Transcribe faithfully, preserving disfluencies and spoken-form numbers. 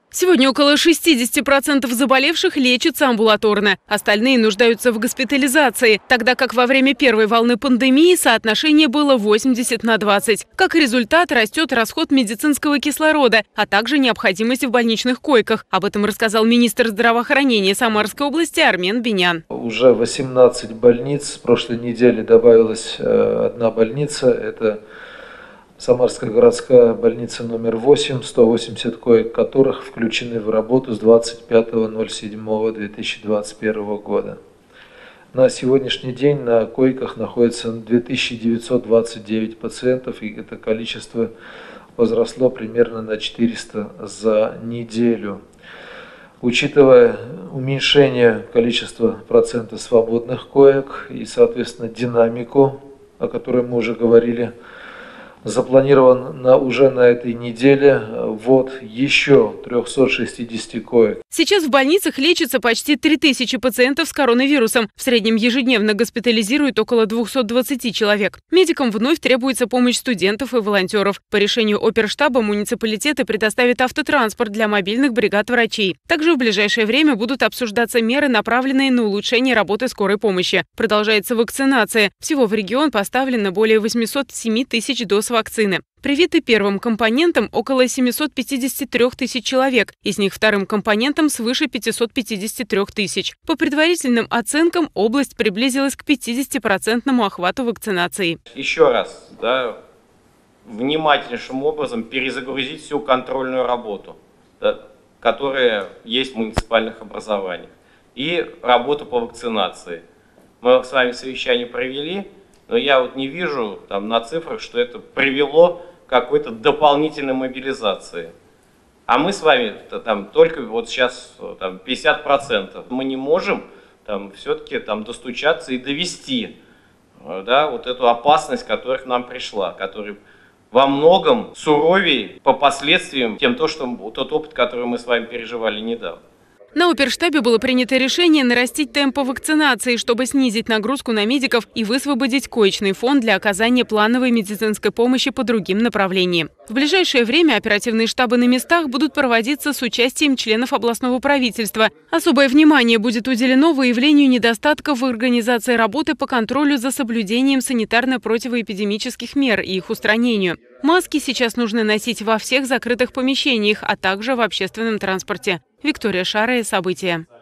Сегодня около шестидесяти процентов заболевших лечатся амбулаторно. Остальные нуждаются в госпитализации, тогда как во время первой волны пандемии соотношение было восемьдесят на двадцать. Как результат, растет расход медицинского кислорода, а также необходимость в больничных койках. Об этом рассказал министр здравоохранения Самарской области Армен Бинян. Уже восемнадцать больниц. С прошлой недели добавилась одна больница. Это Самарская городская больница номер восемь, сто восемьдесят коек которых включены в работу с двадцать пятого ноль седьмого две тысячи двадцать первого года. На сегодняшний день на койках находится две тысячи девятьсот двадцать девять пациентов, и это количество возросло примерно на четыреста за неделю. Учитывая уменьшение количества процента свободных коек и, соответственно, динамику, о которой мы уже говорили, запланирован на, уже на этой неделе ввод еще трёхсот шестидесяти коек. Сейчас в больницах лечится почти три тысячи пациентов с коронавирусом. В среднем ежедневно госпитализируют около двухсот двадцати человек. Медикам вновь требуется помощь студентов и волонтеров. По решению оперштаба муниципалитеты предоставят автотранспорт для мобильных бригад врачей. Также в ближайшее время будут обсуждаться меры, направленные на улучшение работы скорой помощи. Продолжается вакцинация. Всего в регион поставлено более восьмисот семи тысяч доз вакцины. Привиты первым компонентом около семисот пятидесяти трёх тысяч человек, из них вторым компонентом свыше пятисот пятидесяти трёх тысяч. По предварительным оценкам, область приблизилась к пятидесятипроцентному охвату вакцинации. Еще раз, да, внимательнейшим образом перезагрузить всю контрольную работу, да, которая есть в муниципальных образованиях, и работу по вакцинации. Мы с вами совещание провели, но я вот не вижу там на цифрах, что это привело к какой-то дополнительной мобилизации. А мы с вами там только вот сейчас там, пятьдесят процентов. Мы не можем там все-таки там достучаться и довести, да, вот эту опасность, которая к нам пришла, которая во многом суровее по последствиям, тем то, что тот опыт, который мы с вами переживали недавно. На оперштабе было принято решение нарастить темпы вакцинации, чтобы снизить нагрузку на медиков и высвободить коечный фонд для оказания плановой медицинской помощи по другим направлениям. В ближайшее время оперативные штабы на местах будут проводиться с участием членов областного правительства. Особое внимание будет уделено выявлению недостатков в организации работы по контролю за соблюдением санитарно-противоэпидемических мер и их устранению. Маски сейчас нужно носить во всех закрытых помещениях, а также в общественном транспорте. Виктория Шарая, события.